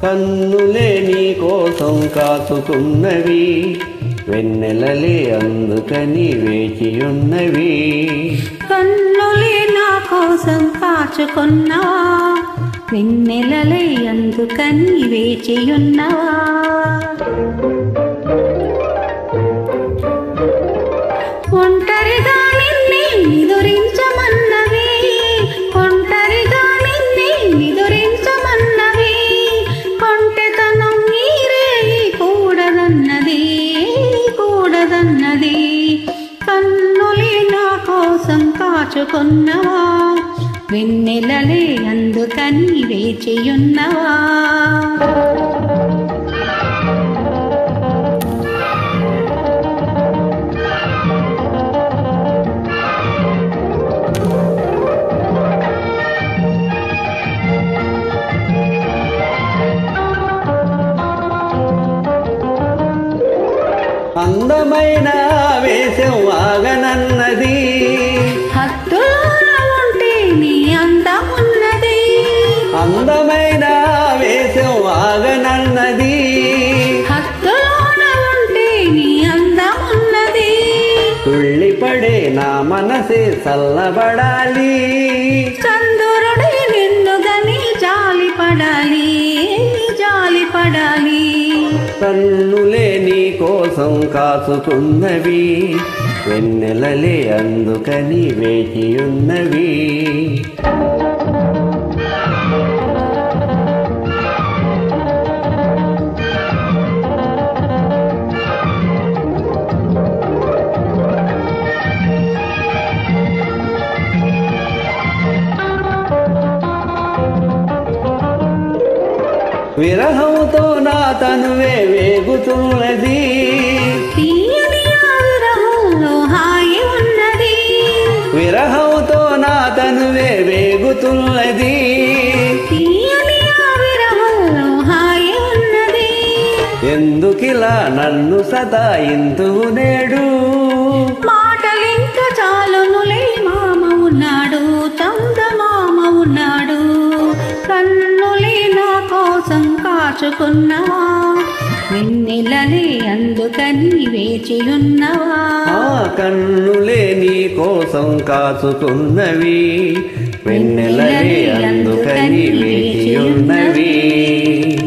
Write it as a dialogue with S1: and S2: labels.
S1: కన్నులే నీ కోసం కాచుకున్నవి, వెన్నెలలే అందుకని వేచియున్నవి.
S2: కన్నులే నా కోసం కాచుకున్నవా, వెన్నెలలే అందుకని వేచియున్నవా. ఒంటరిగా నిన్నే నిదురించమన్నవి, ఒంటరిగా నిన్నే నిదురించమన్నవి, కొంటెతనం నీరే కూడదన్నది, కూడదన్నది. కన్నులే నా కోసం కాచుకున్నవా, వెన్నెలలే అందుకని వేచియున్నవా.
S1: అందమైన వేషం ఆగనన్నది,
S2: హద్దులోన ఉంటే నీ అందమున్నది.
S1: అందమైన వేషం ఆగనన్నది,
S2: హద్దులోన ఉంటే నీ అందమున్నది.
S1: తుళ్ళిపడే నా మనసే చల్లబడాలి,
S2: చంద్రుడే నిన్నుగని జాలిపడాలి, జాలిపడాలి.
S1: కన్నులే నీ కోసం కాచుకున్నవి, వెన్నెలలే అందుకని వేచియున్నవి. విరహంతో నా తనువే వేగుతున్నది,
S2: తీయని ఆ విరహంలో హాయి ఉన్నది.
S1: విరహంతో నా తనువే వేగుతున్నది,
S2: తీయని ఆ విరహంలో హాయి ఉన్నది.
S1: ఎందుకిలా నన్ను సతాయింతువు నేడు,
S2: మాటలింక చాలునులే మామ ఉన్నాడు, చందమామ ఉన్నాడు. కన్నులే నా కోసం కాచుకున్నవా, వెన్నెలలే అందుకని వేచియున్నవా.
S1: కన్నులే నీ కోసం కాచుకున్నవి, వెన్నెలలే అందుకని వేచియున్నవి.